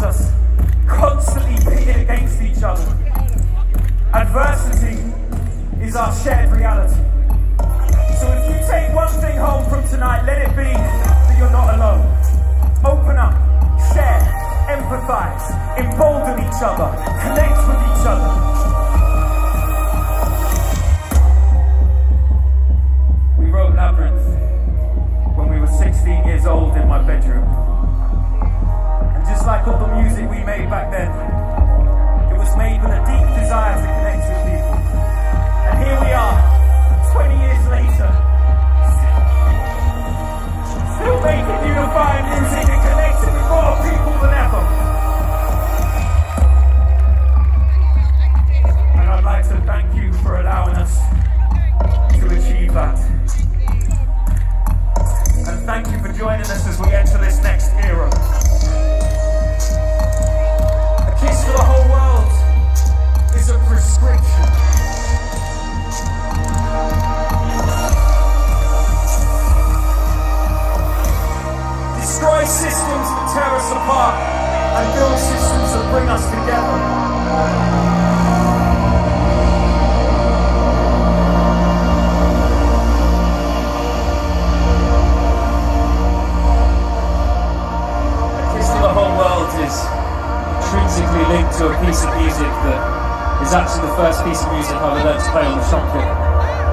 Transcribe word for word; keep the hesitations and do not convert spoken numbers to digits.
surrounds us, constantly pitted against each other. Adversity is our shared reality. So if you take one thing home from tonight, let it be that you're not alone. Open up, share, empathize, embolden each other, connect with each other. We wrote Labyrinth when we were sixteen years old in my bedroom. And just like all the music we made back then, it was made with a deep desire to connect with people. And here we are, twenty years later, still making unifying music and connecting with more people than ever. And I'd like to thank you for allowing us to achieve that. And thank you for joining us as we enter this next era. A Kiss for the Whole World is a prescription. Destroy systems that tear us apart and build systems that bring us together. A Kiss to the Whole World is intrinsically linked to a piece of music that is actually the first piece of music I learned to play on the trumpet.